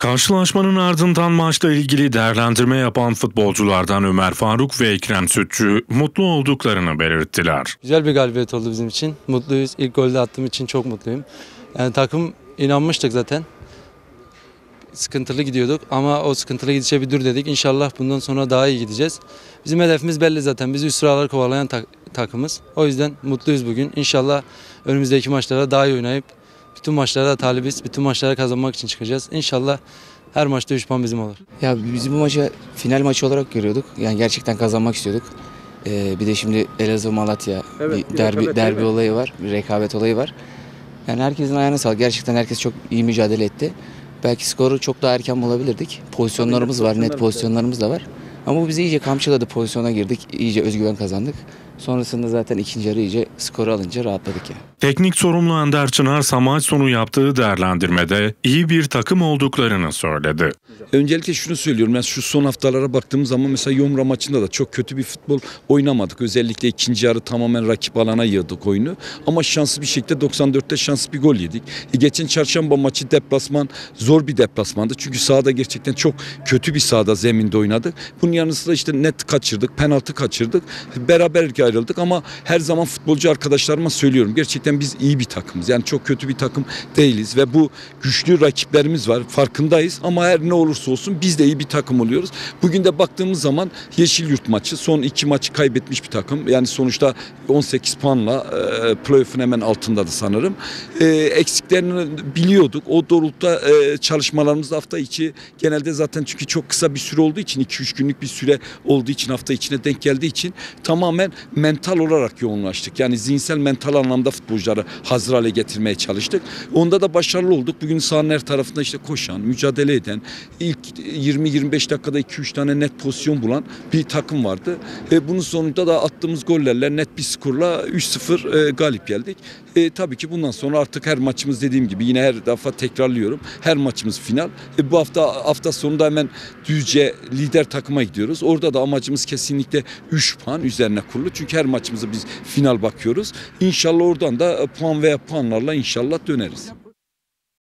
Karşılaşmanın ardından maçla ilgili değerlendirme yapan futbolculardan Ömer Faruk ve Ekrem Sütçü mutlu olduklarını belirttiler. Güzel bir galibiyet oldu bizim için. Mutluyuz. İlk golde attığım için çok mutluyum. Yani takım inanmıştık zaten. Sıkıntılı gidiyorduk ama o sıkıntılı gidişe bir dur dedik. İnşallah bundan sonra daha iyi gideceğiz. Bizim hedefimiz belli zaten. Biz üst sıraları kovalayan takımız. O yüzden mutluyuz bugün. İnşallah önümüzdeki maçlara daha iyi oynayıp bütün maçlara da talibiz. Bütün maçlara kazanmak için çıkacağız. İnşallah her maçta 3 puan bizim olur. Ya biz bu maçı final maçı olarak görüyorduk. Yani gerçekten kazanmak istiyorduk. Bir de şimdi Elazığ Malatya bir derbi olayı var, bir rekabet olayı var. Yani herkesin ayağına sağlık. Gerçekten herkes çok iyi mücadele etti. Belki skoru çok daha erken bulabilirdik. Pozisyonlarımız var, net pozisyonlarımız da var. Ama bu bizi iyice kamçıladı, pozisyona girdik, iyice özgüven kazandık. Sonrasında zaten ikinci yarı iyice skoru alınca rahatladık ya. Teknik sorumlu Ender Çınar maç sonu yaptığı değerlendirmede iyi bir takım olduklarını söyledi. Öncelikle şunu söylüyorum. Yani şu son haftalara baktığımız zaman mesela Yomra maçında da çok kötü bir futbol oynamadık. Özellikle ikinci yarı tamamen rakip alana yığdık oyunu. Ama şanslı bir şekilde 94'te şanslı bir gol yedik. Geçen çarşamba maçı deplasman zor bir deplasmandı. Çünkü sahada gerçekten çok kötü bir sahada zeminde oynadık. Bunun yanı sıra işte net kaçırdık, penaltı kaçırdık. Beraberlik ayrıldık ama her zaman futbolcu arkadaşlarıma söylüyorum. Gerçekten biz iyi bir takımız. Yani çok kötü bir takım değiliz ve bu güçlü rakiplerimiz var. Farkındayız ama her ne olursa olsun biz de iyi bir takım oluyoruz. Bugün de baktığımız zaman Yeşilyurt maçı son 2 maçı kaybetmiş bir takım. Yani sonuçta 18 puanla playoff'un hemen altındadı sanırım. Eksiklerini biliyorduk. O doğrultuda çalışmalarımız hafta içi genelde zaten çünkü çok kısa bir süre olduğu için 2-3 günlük bir süre olduğu için hafta içine denk geldiği için tamamen mental olarak yoğunlaştık. Yani zihinsel mental anlamda futbolcuları hazır hale getirmeye çalıştık. Onda da başarılı olduk. Bugün sahanın her tarafında işte koşan, mücadele eden, ilk 20-25 dakikada 2-3 tane net pozisyon bulan bir takım vardı. Bunun sonunda da attığımız gollerle net bir skorla 3-0 galip geldik. Tabii ki bundan sonra artık her maçımız dediğim gibi yine her defa tekrarlıyorum. Her maçımız final. Bu hafta sonunda hemen Düzce lider takıma gidiyoruz. Orada da amacımız kesinlikle 3 puan üzerine kurulu. Çünkü her maçımıza biz final bakıyoruz. İnşallah oradan da puan veya puanlarla inşallah döneriz.